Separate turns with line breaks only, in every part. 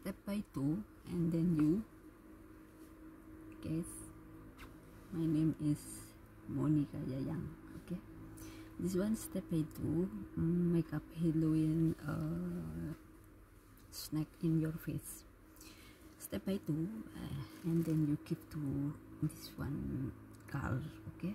step by two, and then you guys, my name is Monica Yayang. Okay, this one step by two, makeup Halloween snack in your face. Step by two, and then you keep to this one color. Okay,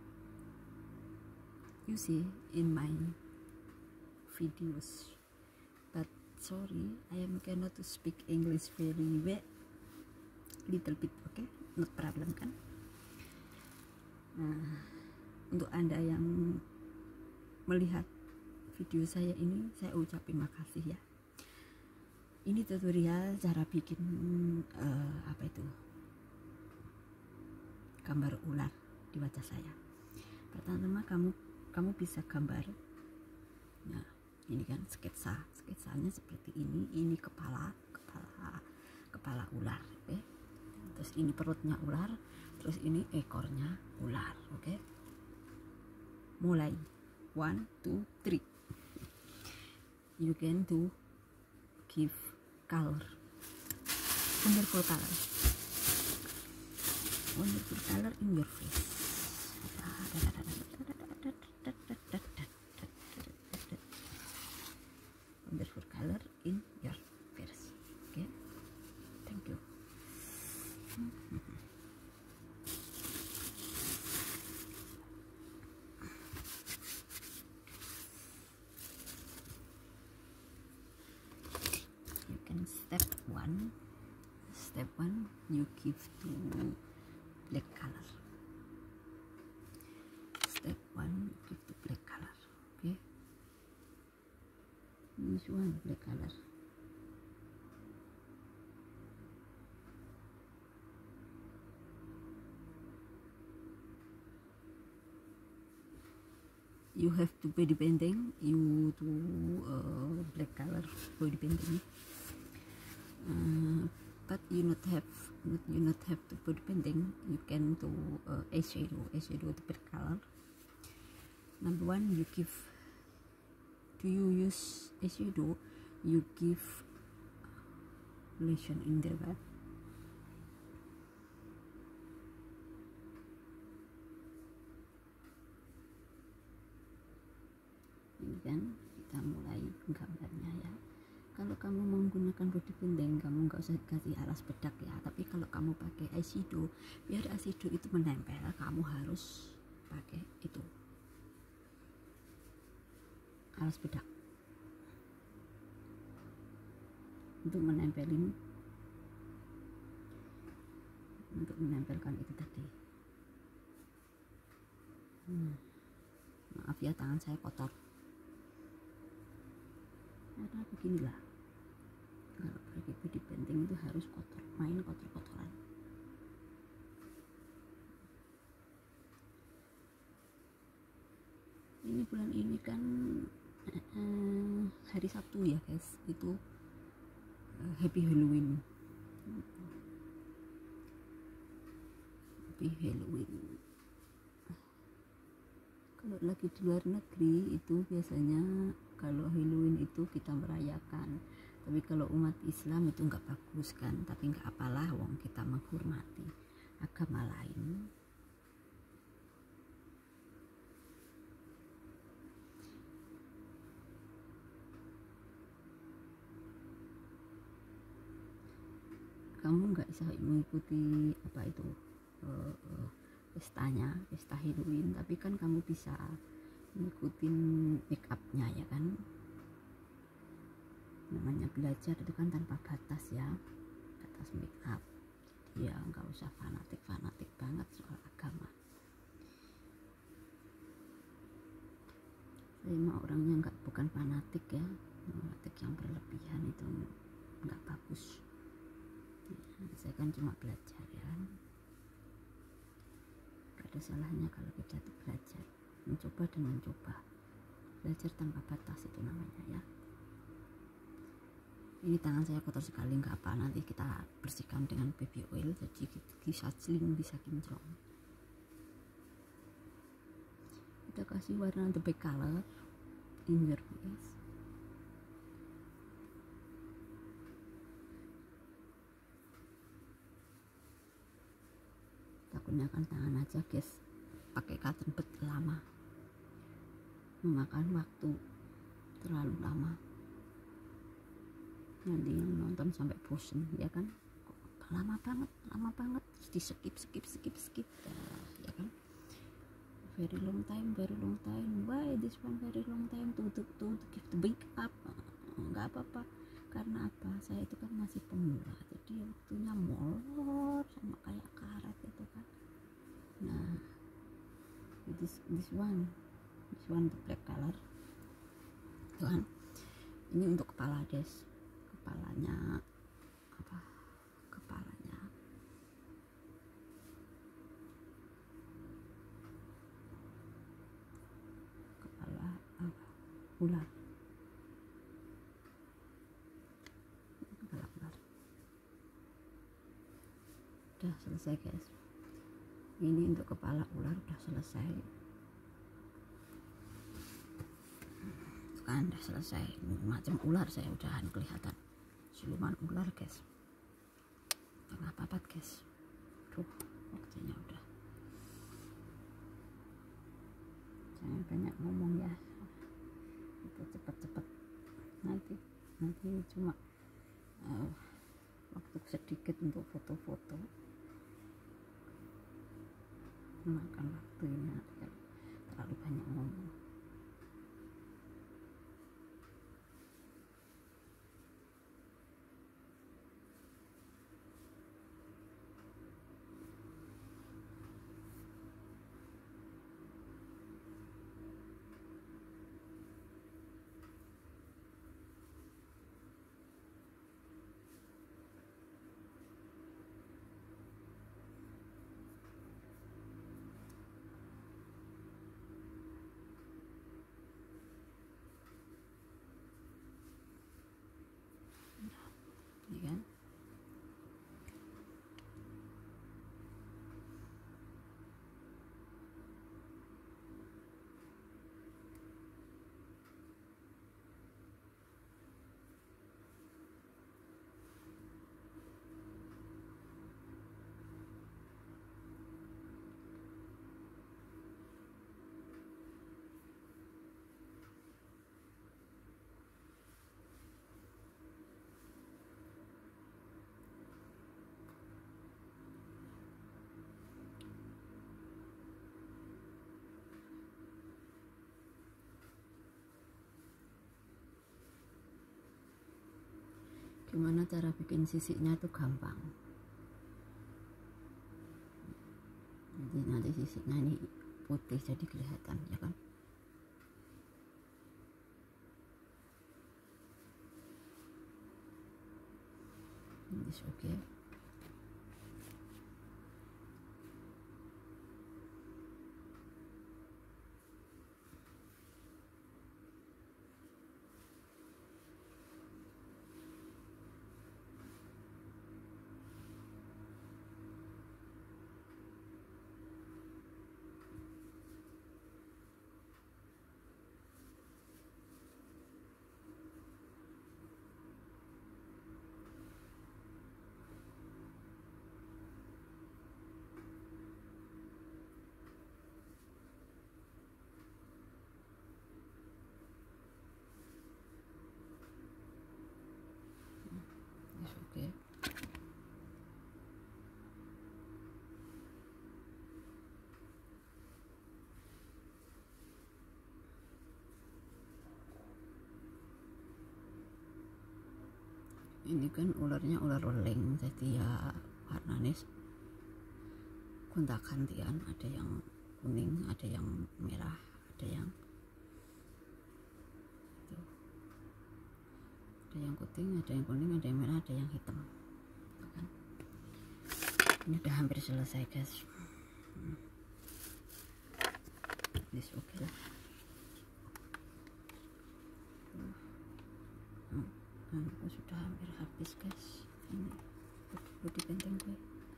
you see in my videos, but sorry, I am cannot to speak English very well, little bit. Okay, not problem kan. Nah, untuk anda yang melihat video saya ini, saya ucapin makasih ya. Ini tutorial cara bikin apa itu, gambar ular di wajah saya. Pertama kamu bisa gambar. Nah, ini kan sketsanya seperti ini kepala ular, oke. Terus ini perutnya ular, terus ini ekornya ular, oke. Mulai 1 2 3. You can do give color, wonderful color in your face. Wonderful color in your face. Okay, thank you. You can step one, you give to black color. Step one, you give to black color. Okay, this one black color. You have to body painting, you do black color body painting, but you not have to body painting. You can do eyeshadow the black color. Number one, you give, do you use eyeshadow, you give lotion in there, but ini kan kita mulai gambarnya ya. Kalau kamu menggunakan body painting, kamu nggak usah kasih alas bedak ya, tapi kalau kamu pakai eyeshadow, biar eyeshadow itu menempel, kamu harus pakai itu alas bedak untuk menempelkan itu tadi. Maaf ya, tangan saya kotor. Karena beginilah, kalau pakai body painting itu harus main kotor-kotoran. Ini bulan ini kan hari Sabtu ya guys, itu Happy Halloween. Happy Halloween. Kalau lagi di luar negeri itu biasanya kalau Halloween itu kita merayakan, tapi kalau umat Islam itu nggak bagus kan, tapi nggak apalah, wong kita menghormati agama lain. Kamu nggak bisa mengikuti apa itu pesta Halloween, tapi kan kamu bisa ngikutin make upnya ya kan. Namanya belajar itu kan tanpa batas ya, batas make up. Jadi ya nggak usah fanatik banget soal agama. Saya mah orangnya bukan fanatik ya, fanatik yang berlebihan itu nggak bagus. Saya kan cuma belajar ya, gak ada salahnya kalau kita tuh belajar, mencoba dan mencoba. Belajar tanpa batas itu namanya ya. Ini tangan saya kotor sekali, nggak apa, nanti kita bersihkan dengan baby oil, jadi bisa sling, bisa kinclong. Kita kasih warna the black color in your face. gunakan tangan aja guys, pakai cotton bud lama, memakan waktu terlalu lama, nanti yang nonton sampai bosen ya kan, lama banget terus di skip ya kan, very long time, why this one very long time to give the big up. Nggak apa-apa, karena apa, saya itu kan masih pemula, jadi waktunya molor sama kayak karet gitu kan. Nah this one the black color itu kan, ini untuk kepala guys, kepalanya apa, kepala apa, ular. Udah selesai guys, ini untuk kepala ular udah selesai kan, udah selesai. Macam ular saya udahan kelihatan, siluman ular guys, tengah papat guys. Tuh waktunya udah, jangan banyak ngomong ya, itu cepet nanti cuma waktu sedikit untuk foto-foto, makan waktu ini terlalu banyak ngomong. Ya kan, gimana cara bikin sisiknya tuh gampang. Jadi nanti sisiknya ini putih jadi kelihatan ya kan. Ini oke. Oke. Ini kan ularnya ular weling, jadi ya warnanya gonta-gantian, ada yang kuning, ada yang merah, ada yang itu, ada yang kuning, ada yang kuning, ada yang merah, ada yang hitam. Tuh kan. Ini udah hampir selesai guys. Ini oke lah. Aku sudah hampir habis guys. Ini body painting gue.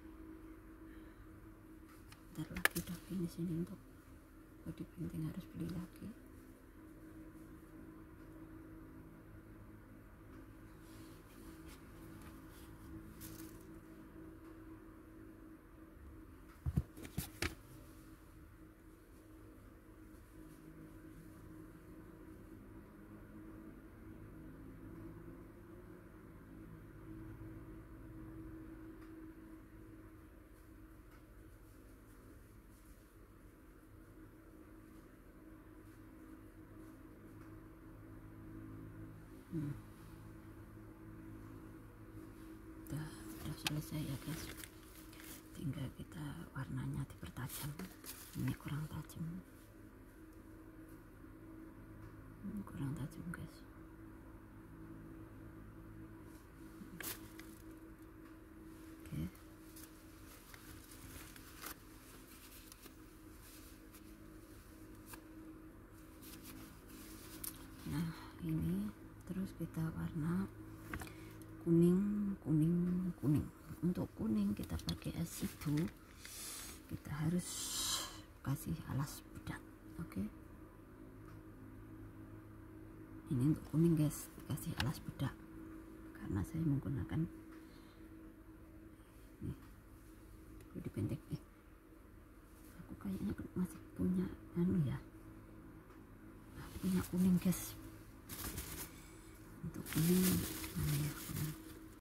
Ntar lagi udah finish ini, untuk body painting harus beli lagi. Udah selesai ya guys, tinggal kita warnanya dipertajam. Ini kurang tajam, guys. Oke. Nah ini terus kita warna kuning. Untuk kuning kita pakai asido, kita harus kasih alas bedak. Oke. Ini untuk kuning guys, kasih alas bedak karena saya menggunakan nih di pendek. Aku kayaknya masih punya ya, punya kuning guys. Untuk kuning mana ya,